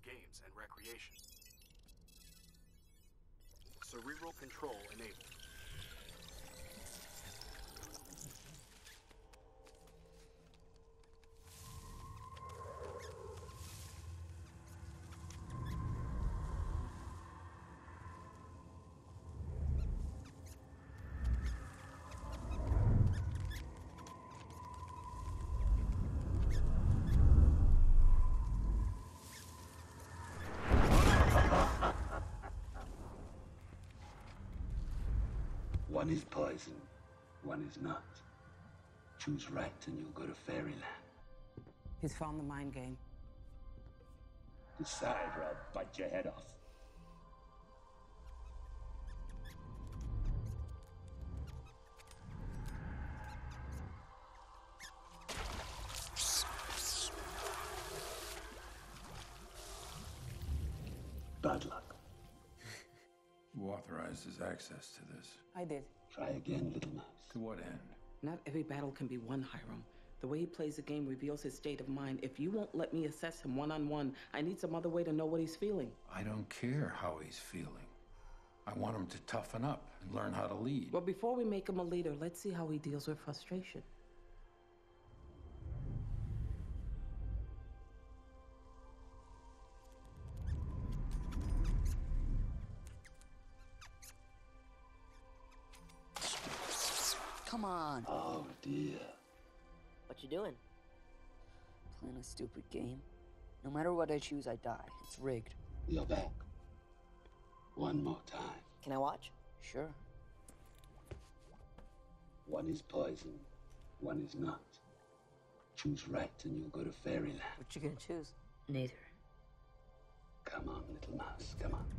games and recreation. Cerebral control enabled. One is poison, one is not. Choose right and you'll go to fairyland. He's found the mind game. Decide or I'll bite your head off. Bad luck. Who authorized his access to this? I did. Try again, little mouse. To what end? Not every battle can be won, Hiram. The way he plays the game reveals his state of mind. If you won't let me assess him one-on-one, I need some other way to know what he's feeling. I don't care how he's feeling. I want him to toughen up and learn how to lead. Well, before we make him a leader, let's see how he deals with frustration. Come on. Oh, dear. What you doing? Playing a stupid game. No matter what I choose, I die. It's rigged. You're back. One more time. Can I watch? Sure. One is poison, one is not. Choose right and you'll go to fairyland. What you gonna choose? Neither. Come on, little mouse, come on.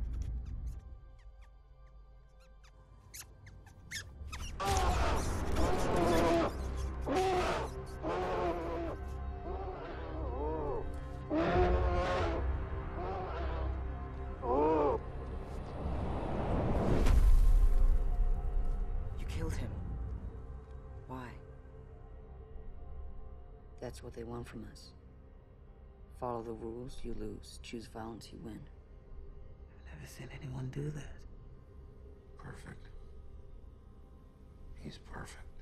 You killed him. Why? That's what they want from us. Follow the rules, you lose. Choose violence, you win. I've never seen anyone do that. Perfect. He's perfect.